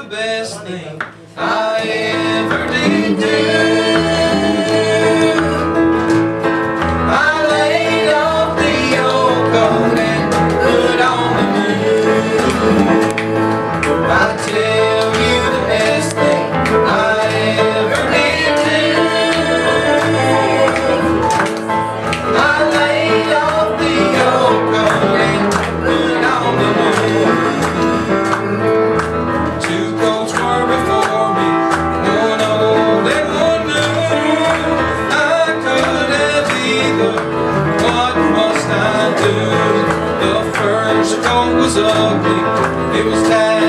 the best thing I ever did do. I laid off the old coat and put on the new. I tell you the best thing I ever did do. I laid off the old coat and put on the new. Two coats were before me, one old and one new. I could have either, what must I do? The first coat was ugly, it was tight.